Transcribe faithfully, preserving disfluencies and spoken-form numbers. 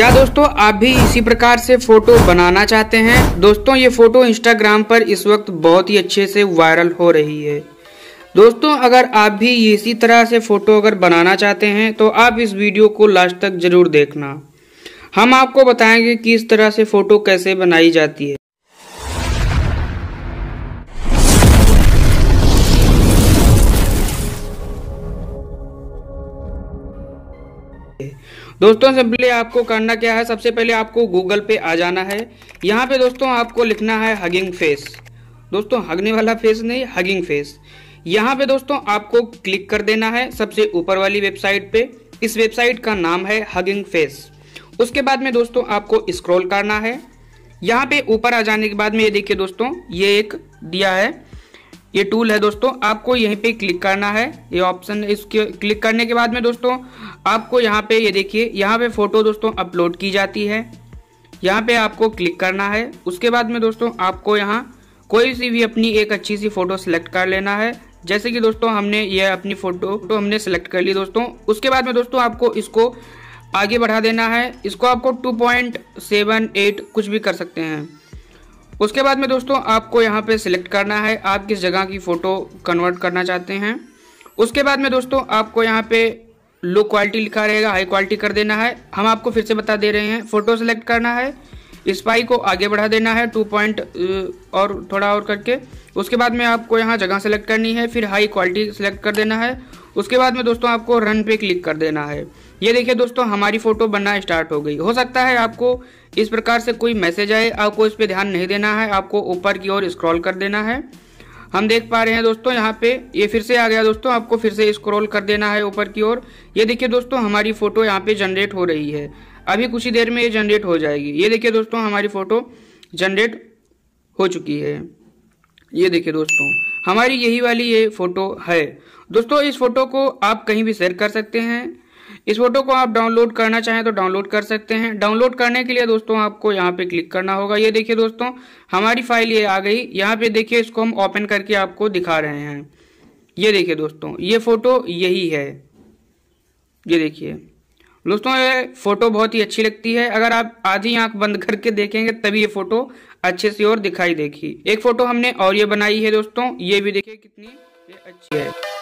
क्या दोस्तों आप भी इसी प्रकार से फोटो बनाना चाहते हैं? दोस्तों ये फोटो इंस्टाग्राम पर इस वक्त बहुत ही अच्छे से वायरल हो रही है। दोस्तों अगर आप भी इसी तरह से फोटो अगर बनाना चाहते हैं तो आप इस वीडियो को लास्ट तक जरूर देखना। हम आपको बताएंगे कि इस तरह से फोटो कैसे बनाई जाती है। दोस्तों सिंपली आपको करना क्या है, सबसे पहले आपको गूगल पे आ जाना है। यहाँ पे दोस्तों आपको लिखना है हगिंग फेस। दोस्तों हगने वाला फेस नहीं, हगिंग फेस। यहाँ पे दोस्तों आपको क्लिक कर देना है सबसे ऊपर वाली वेबसाइट पे। इस वेबसाइट का नाम है हगिंग फेस। उसके बाद में दोस्तों आपको स्क्रॉल करना है। यहाँ पे ऊपर आ जाने के बाद में ये देखिए दोस्तों, ये एक दिया है, ये टूल है दोस्तों, आपको यहीं पे क्लिक करना है। ये ऑप्शन, इसके क्लिक करने के बाद में दोस्तों आपको यहाँ पे ये देखिए, यहाँ पे फोटो दोस्तों अपलोड की जाती है। यहाँ पे आपको क्लिक करना है। उसके बाद में दोस्तों आपको यहाँ कोई सी भी अपनी एक अच्छी सी फोटो सेलेक्ट कर लेना है। जैसे कि दोस्तों हमने ये अपनी फोटो तो हमने सेलेक्ट कर ली दोस्तों। उसके बाद में दोस्तों आपको इसको आगे बढ़ा देना है। इसको आपको टू पॉइंट सेवन एट कुछ भी कर सकते हैं। उसके बाद में दोस्तों आपको यहाँ पे सिलेक्ट करना है आप किस जगह की फ़ोटो कन्वर्ट करना चाहते हैं। उसके बाद में दोस्तों आपको यहाँ पे लो क्वालिटी लिखा रहेगा, हाई क्वालिटी कर देना है। हम आपको फिर से बता दे रहे हैं, फ़ोटो सेलेक्ट करना है, स्पाई को आगे बढ़ा देना है टू पॉइंट और थोड़ा और करके। उसके बाद में आपको यहाँ जगह सेलेक्ट करनी है, फिर हाई क्वालिटी सेलेक्ट कर देना है। उसके बाद में दोस्तों आपको रन पे क्लिक कर देना है। ये देखिए दोस्तों हमारी फ़ोटो बनना स्टार्ट हो गई। हो सकता है आपको इस प्रकार से कोई मैसेज आए, आपको इस पे ध्यान नहीं देना है, आपको ऊपर की ओर स्क्रॉल कर देना है। हम देख पा रहे हैं दोस्तों यहाँ पे ये फिर से आ गया दोस्तों, आपको फिर से स्क्रॉल कर देना है ऊपर की ओर। ये देखिए दोस्तों हमारी फ़ोटो यहाँ पे जनरेट हो रही है। अभी कुछ ही देर में ये जनरेट हो जाएगी। ये देखिए दोस्तों हमारी फ़ोटो जनरेट हो चुकी है। ये देखिए दोस्तों हमारी यही वाली ये फ़ोटो है। दोस्तों इस फोटो को आप कहीं भी शेयर कर सकते हैं। इस फोटो को आप डाउनलोड करना चाहें तो डाउनलोड कर सकते हैं। डाउनलोड करने के लिए दोस्तों आपको यहाँ पे क्लिक करना होगा। ये देखिए दोस्तों हमारी फाइल ये आ गई। यहाँ पे देखिए इसको हम ओपन करके आपको दिखा रहे हैं। ये देखिए दोस्तों ये फोटो यही है। ये देखिए दोस्तों ये फोटो बहुत ही अच्छी लगती है। अगर आप आधी आंख बंद करके देखेंगे तभी ये फोटो अच्छे से और दिखाई देगी। एक फोटो हमने और ये बनाई है दोस्तों, ये भी देखिए कितनी ये अच्छी है।